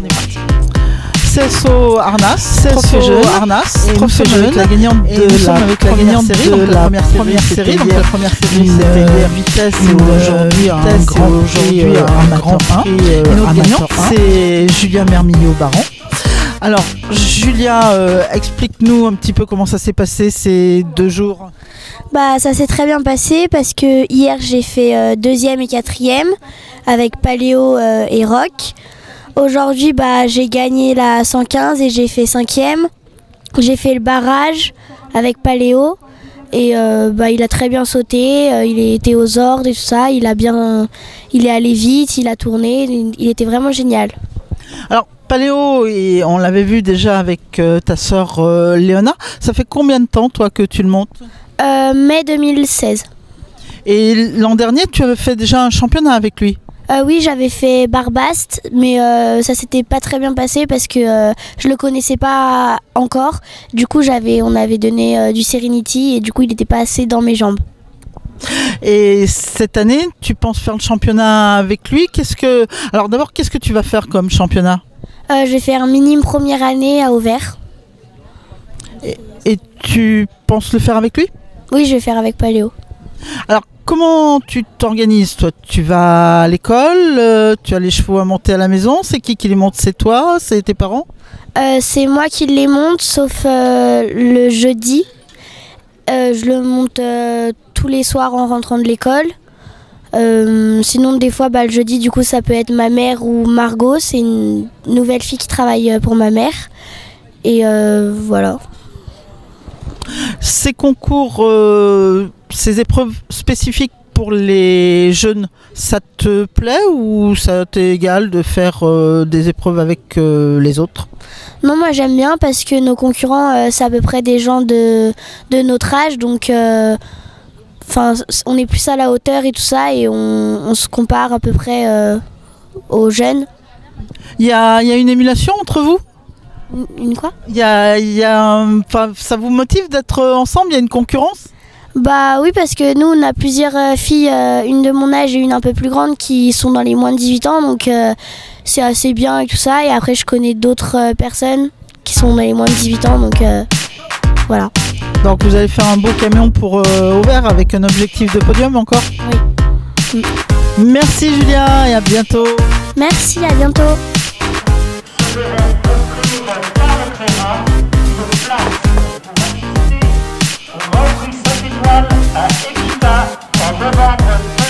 on est parti. CSO Arnas, Trophée jeune, Arnas, et Trophée jeune, avec la gagnante de la première série. Donc la première série c'était hier vitesse et aujourd'hui un grand prix. Et notre gagnante c'est Julia Mermillot-Baron. Alors Julia, explique-nous un petit peu comment ça s'est passé ces 2 jours. Bah, ça s'est très bien passé parce que hier j'ai fait 2e et 4e avec Paléo et Rock. Aujourd'hui bah, j'ai gagné la 115 et j'ai fait 5e. J'ai fait le barrage avec Paléo et bah, il a très bien sauté, il était aux ordres et tout ça, il est allé vite, il a tourné, il était vraiment génial. Alors Paléo, et on l'avait vu déjà avec ta sœur Léona, ça fait combien de temps toi que tu le montes? Mai 2016. Et l'an dernier tu avais fait déjà un championnat avec lui? Oui, j'avais fait Barbast, mais ça s'était pas très bien passé parce que je le connaissais pas encore. Du coup, on avait donné du Serenity et du coup, il n'était pas assez dans mes jambes. Et cette année, tu penses faire le championnat avec lui? Alors d'abord, qu'est-ce que tu vas faire comme championnat? Je vais faire minime première année à Auvers. Et tu penses le faire avec lui? Oui, je vais faire avec Paléo. Alors, comment tu t'organises, toi? Tu vas à l'école, tu as les chevaux à monter à la maison, c'est qui les monte? C'est toi? C'est tes parents? C'est moi qui les monte, sauf le jeudi. Je le monte tous les soirs en rentrant de l'école. Sinon, des fois, bah, le jeudi, du coup, ça peut être ma mère ou Margot. C'est une nouvelle fille qui travaille pour ma mère. Et voilà. Ces concours, ces épreuves spécifiques pour les jeunes, ça te plaît ou ça t'est égal de faire des épreuves avec les autres? Non, moi j'aime bien parce que nos concurrents, c'est à peu près des gens de notre âge. Donc on est plus à la hauteur et tout ça. Et on se compare à peu près aux jeunes. Il y a une émulation entre vous? Une quoi? Ça vous motive d'être ensemble? Il y a une concurrence? Bah oui, parce que nous on a plusieurs filles, une de mon âge et une un peu plus grande qui sont dans les moins de 18 ans, donc c'est assez bien et tout ça. Et après je connais d'autres personnes qui sont dans les moins de 18 ans, donc voilà. Donc vous allez faire un beau camion pour Auvers avec un objectif de podium encore? Oui. Merci Julia et à bientôt. Merci, à bientôt. À Equita en novembre